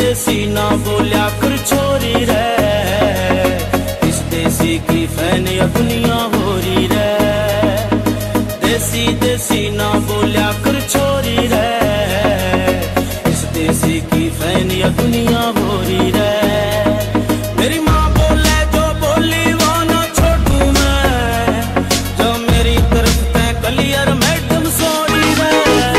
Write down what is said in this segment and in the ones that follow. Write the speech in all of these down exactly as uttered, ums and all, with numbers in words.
देसी ना बोलिया कर छोरी रे, इस देसी की फैन या दुनिया हो रही रे। देसी देसी ना बोलिया कर छोरी रे, इस देसी की फैन या दुनिया हो रही रे। मेरी माँ बोले जो बोली वो ना छोड़ू मैं, जो मेरी तरफ तय कलियर मैडम सोरी रे।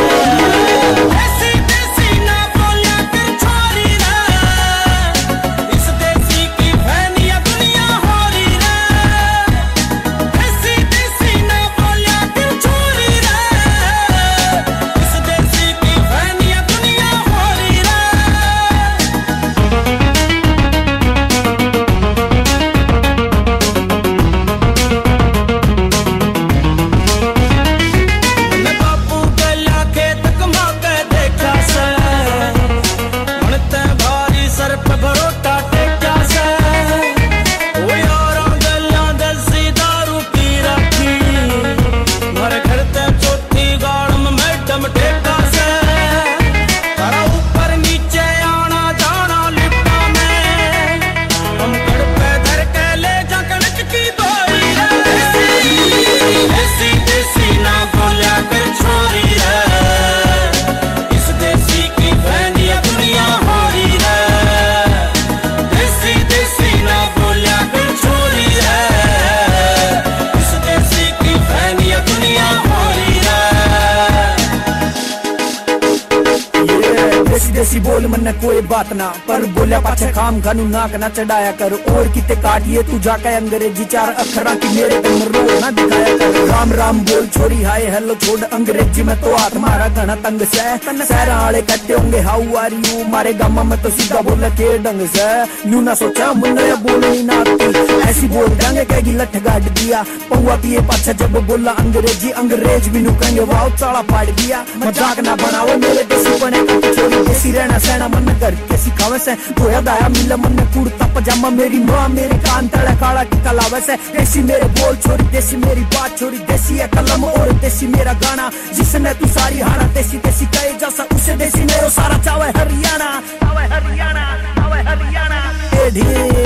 देसी बोल मन कोई बात ना, पर बोलिया पाछे खाम खानू नाक ना चढ़ाया कर। और किते काटिए तू जाके अंग्रेजी चार अखरा की मेरे कम रोड ना दिखाया कर। राम राम बोल छोरी हाय हेलो छोड़ अंग्रेजी में तो हाथ मारा घना तंग से। शहर वाले कहते होंगे हाउ आर यू, मारे गामा में तो सीधा बोला के ढंग से। न्यू ना सोचा मुन्ने बोलनी ना आती, ऐसी बोल देंगे कहेगी लठ गाड़ दिया। पौवा पिए पाछे जब बोला अंग्रेजी, अंग्रेज भी नु कहेंगे वाह चाला फाड़ दिया। मजाक ना बनाओ मेरे देसी बने छोरी, देसी रहना सहना मन कर के सिखावे से। धोया दाया मिला मन कुर्ता पजामा, मेरी माँ मेरे कान तड़ा काला टिका लावे से। देसी मेरे बोल छोरी, देसी मेरी बात छोरी, देसी है कलम और देसी मेरा गाना। जिसने तू सारी हाना देसी देसी कहे जैसा उसे देसी मेरो सारा चावे हरियाणा, चावे हरियाणा, चावे हरियाणा।